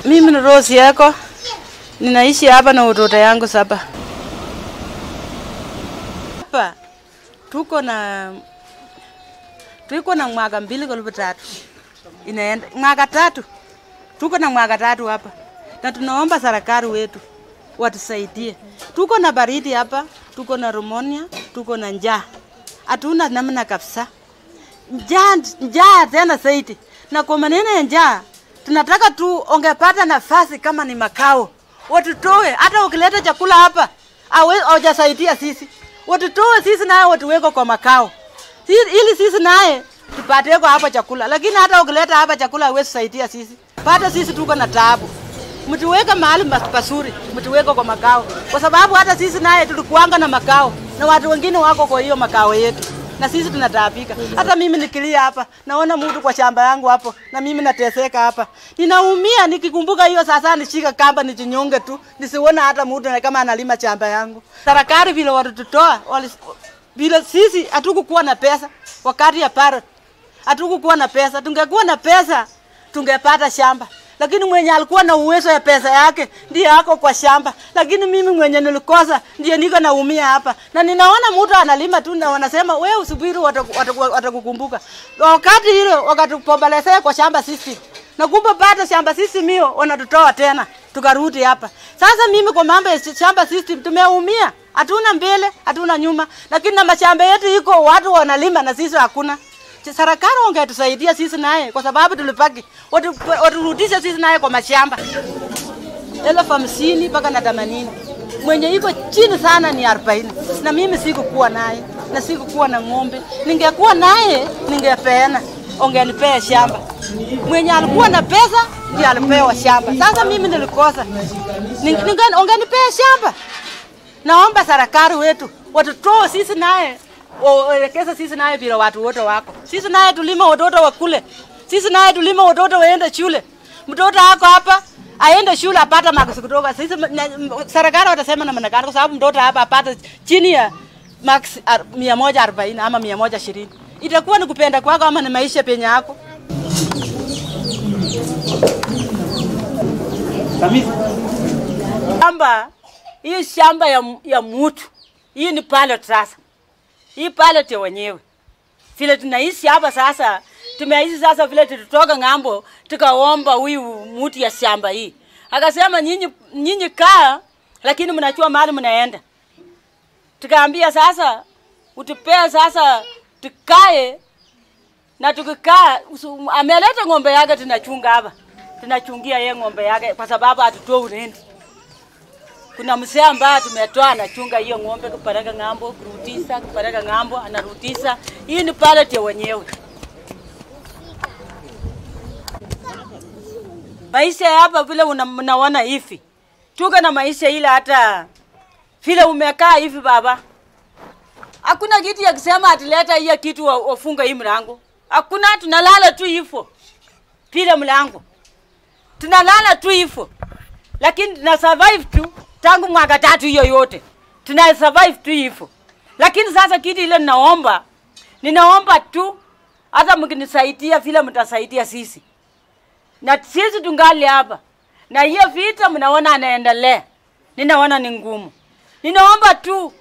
Mimi ni Rose yako. Ninaishi hapa na watoto yangu 7. Hapa tuko na mwaka 2 karibu 3. Inaenda mwaka 3. Tuko na mwaka 3 hapa. Na tunaomba serikali wetu watusaidie. Tuko na baridi hapa, tuko na pneumonia, tuko na njaa. Hatuna namna kabisa. Njaa tena zaidi. Na kwa maneno ya njaa, tunataka tu ongepata nafasi kama ni makao. Watutoe, hata ukileta chakula hapa, hawajasaidia sisi. Watutoe sisi naye watuweko kwa makao. Ili sisi naye tupate kwa hapa chakula. Lakini hata ukileta hapa chakula hawezi saidia sisi. Pata sisi tuko na taabu. Mtuweka mahali pasuri, mtuweka kwa makao. Kwa sababu hata sisi naye tulikuanga na makao. Na watu wengine wako kwa hiyo makao yetu. Na sisi tunataabika. Hata mimi nikilia hapa, naona mtu kwa shamba yangu hapo, na mimi nateseka hapa. Ninaumia nikikumbuka hiyo sasa nishika kamba nijinyonge tu, nisiona hata mtu kama analima shamba yangu. Serikali vile watutoa, vile sisi hatukukuwa na pesa wakati ya parrot. Hatukukuwa na pesa, tungekuwa na pesa tungepata shamba. Lakini mwenye alikuwa na uwezo ya pesa yake ndiye yako kwa shamba. Lakini mimi mwenye nilikosa ndiye niko naumia hapa. Na ninaona mtu analima tu na wanasema wewe usubiri watakukumbuka. Wakati hilo wakatupombalesea kwa shamba sisi. Na kumbe baada shamba sisi mio wanatutoa tena tukarudi hapa. Sasa mimi kwa mambo ya shamba system tumeumia. Hatuna mbele, hatuna nyuma. Lakini na mashamba yetu iko watu wanalima na sisi hakuna. Serikali wangetusaidia sisi naye kwa sababu tulipaki. Waturudisha sisi naye kwa mashamba. 50,000 mpaka na 80. Mwenye iko chini sana ni 40. Na mimi sikukuwa naye. Na sikukuwa na ng'ombe. Ningekuwa naye ningepeana. Ongenipea shamba. Mwenye alikuwa na pesa ndiye alipewa shamba. Sasa mimi nilikosa. Ongenipea shamba. Naomba serikali wetu watutoe sisi naye. Elekeza sisi naye bila watu wote wako. Sisi naye tulima watoto wakule. Sisi naye tulima watoto waende shule. Mtoto wako hapa aende shule apata maksi kutoka. Sisi serikali watasema na manakana kwa sababu mtoto hapa apata chini ya max 140 ama 120. Itakuwa ni kupenda kwako ama ni maisha penye yako. Shamba, hii shamba ya mtu. Hii ni pilot sasa. Hii pilot ya wenyewe. Vile tunaishi hapa sasa, tumeishi sasa vile tutoka ngambo, tukaomba huyu mtu ya shamba hii. Akasema nyinyi kaa, lakini mnachua mahali mnaenda. Tukaambia sasa, utupea sasa tukae, na tukikaa, ameleta ng'ombe yake tunachunga hapa. Tunachungia yeye ng'ombe yake kwa sababu hatutoi rent. Kuna mzee ambaye tumetoa anachunga hiyo ng'ombe kupeleka ngambo, kurudisha, kupeleka ngambo, anarudisha. Hii ni pilot ya wenyewe. Maisha hapa vile mnaona hivi. Tuko na maisha ile hata vile umekaa hivi baba. Hakuna kitu ya kusema atileta hiyo kitu wafunga hii mlango. Hakuna, tunalala tu hivyo. Pile mlango. Tunalala tu hivyo. Lakini tuna survive tu. Tangu mwaka 3 hiyo yote. Tuna survive tu hivyo. Lakini sasa kitu ile ninaomba tu hata mkinisaidia vile mtasaidia sisi. Na sisi tungali hapa. Na hiyo vita mnaona anaendelea. Ninaona ni ngumu. Ninaomba tu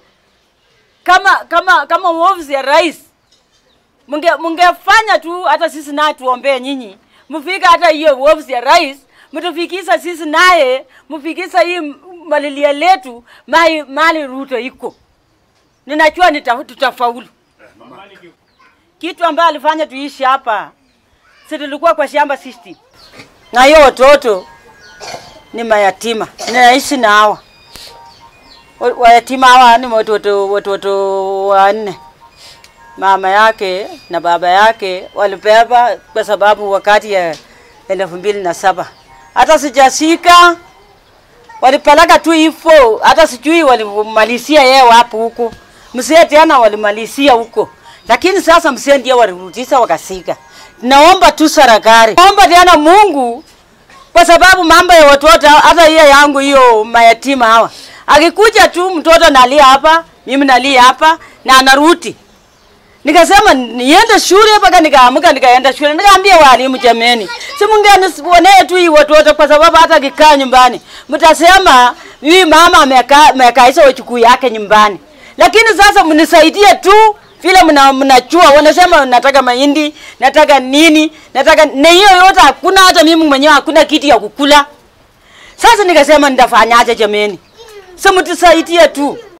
kama ofisi ya rais mungefanya tu hata sisi na tuombee nyinyi. Mfika hata hiyo ofisi ya rais, mtufikisha sisi naye, mfikisha hii malilia letu mali Ruto iko. Ninajua tutafaulu. Kitu ambayo alifanya tuishi hapa, sisi tulikuwa kwa shamba system. Na hiyo watoto ni mayatima. Ninaishi na hawa. Wayatima hawa ni watoto 4. Mama yake na baba yake walibeba kwa sababu wakati ya 2007. Hata sijashika walipeleka tu hivyo, hata sijui walimalizia yeye wapi huko. Mzee tena walimalizia huko. Lakini sasa mzee ndiye walirudisha wakasika. Naomba tu serikali. Naomba tena Mungu kwa sababu mambo ya watoto hata hiyo yangu hiyo mayatima hawa. Akikuja tu mtoto nalia hapa, mimi nalia hapa na anarudi. Nikasema niende shule mpaka nikaamuka nikaenda shule. Nikaambia walimu jameni, si mngenione tu hii watoto kwa sababu hata kikaa nyumbani mtasema huyu mama amekaisha wachukuu yake nyumbani. Lakini sasa mnisaidie tu vile mnachua. Wanasema nataka mahindi, nataka nini, nataka na hiyo yote hakuna, hata mimi mwenyewe hakuna kitu ya kukula. Sasa nikasema nitafanyaje jameni? Sasa mtusaidie tu.